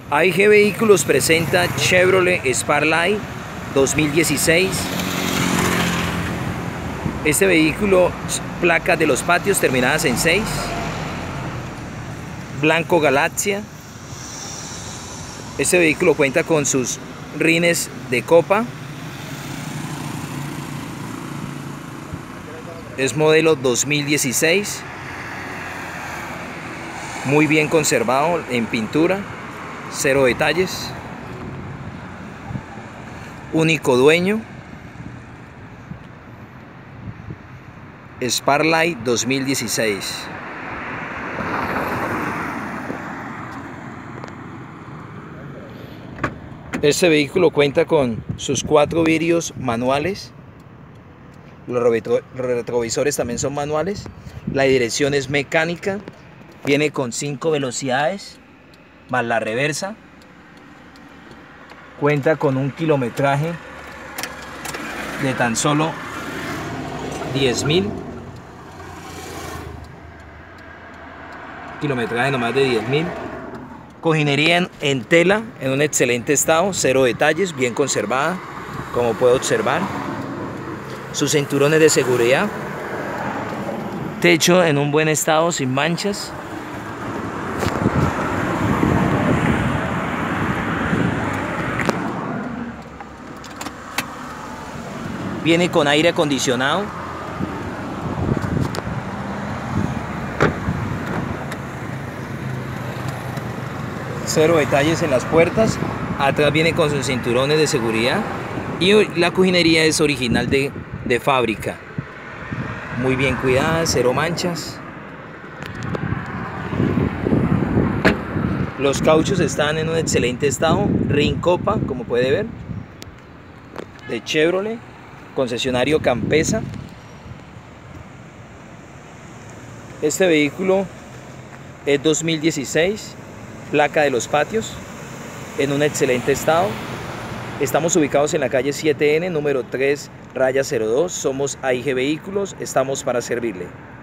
AIG Vehículos presenta Chevrolet Sparkline 2016. Este vehículo, placas de los patios terminadas en 6, blanco Galaxia. Este vehículo cuenta con sus rines de copa. Es modelo 2016, muy bien conservado en pintura, 0 detalles, único dueño, Sparkline 2016. Este vehículo cuenta con sus 4 vidrios manuales. Los retrovisores también son manuales. La dirección es mecánica. Viene con 5 velocidades más la reversa. Cuenta con un kilometraje de tan solo 10.000. Kilometraje nomás de 10.000. Cojinería en tela en un excelente estado, 0 detalles, bien conservada, como puedo observar. Sus cinturones de seguridad, techo en un buen estado, sin manchas. Viene con aire acondicionado. Cero detalles en las puertas. Atrás viene con sus cinturones de seguridad. Y la cojinería es original de fábrica, muy bien cuidada, 0 manchas. Los cauchos están en un excelente estado, rin copa, como puede ver, de Chevrolet, concesionario Campesa. Este vehículo es 2016, placa de los patios, en un excelente estado. Estamos ubicados en la calle 7N, número 3, raya 02. Somos AIG Vehículos, estamos para servirle.